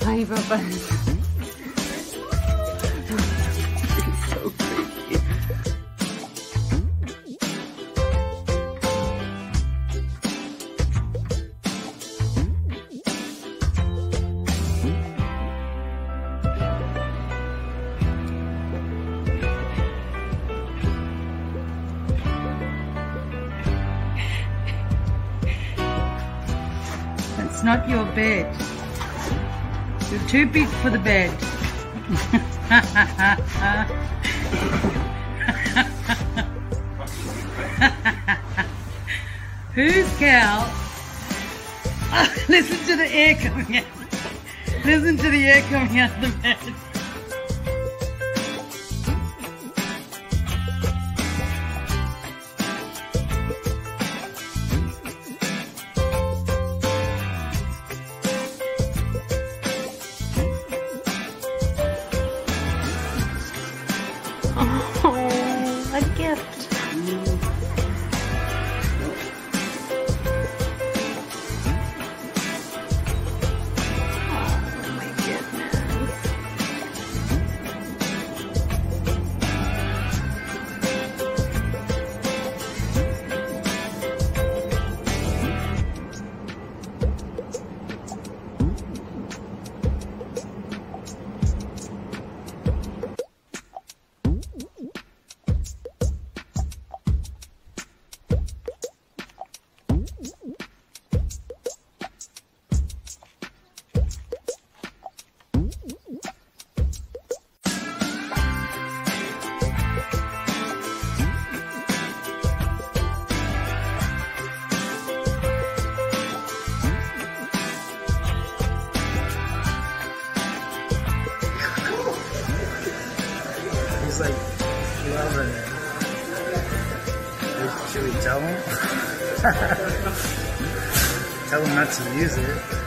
Hi, Papas. So creepy. It's not your bed. You're too big for the bed. Whose cow? Oh, listen to the air coming out. Listen to the air coming out of the bed. Oh, a gift. Oh my goodness. He's like, loving it. Should we tell him? Tell him not to use it.